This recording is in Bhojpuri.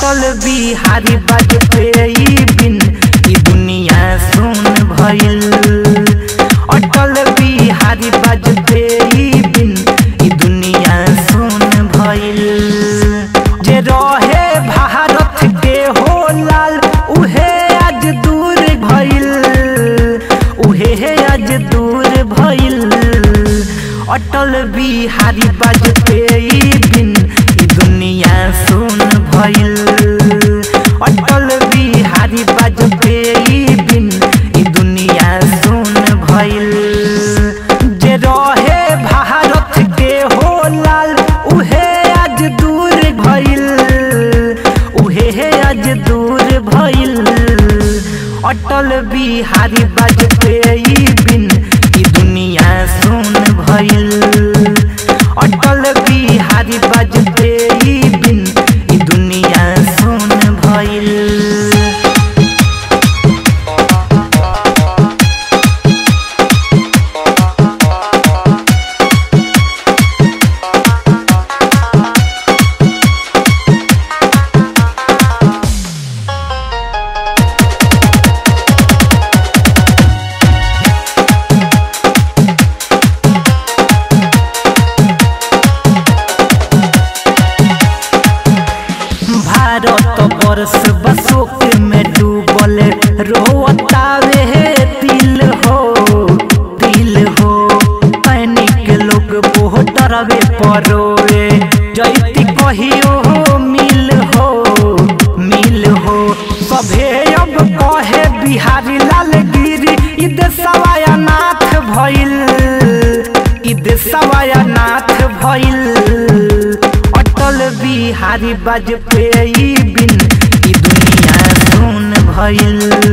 अटल बिहारी वाजपेयी बिन ई दुनिया सुन भइल। अटल बिहारी वाजपेयी बिन ई दुनिया सुन भइल। जे रहे भारत के हो लाल उहे आज दूर भइल, उहे आज दूर भइल। अटल बिहारी वाजपेयी बिन ई दुनिया सुन भइल। अटल बिहारी वाजपेयी बिन ई दुनिया सुन भइल। जे रहे भारत के हो लाल उहे आज दूर भइल, उहे आज दूर भइल। अटल बिहारी वाजपेयी बिन ई दुनिया सुन भइल। अटल बिहारी वाजपेयी बिन ई दुनिया सुन भइल। भारत वर्ष बसोक में डूबल रोतावे दिल हो, दिल हो। पैनिक लोग बोहटरवे परोए जैती कहियो हो मिल हो, मिल हो। सभे अब कहे बिहारी लाल गिरी ई देशवा अनाथ भइल, ई देशवा अनाथ भइल। अटल बिहारी वाजपेयी बिन ई दुनिया सुन भइल।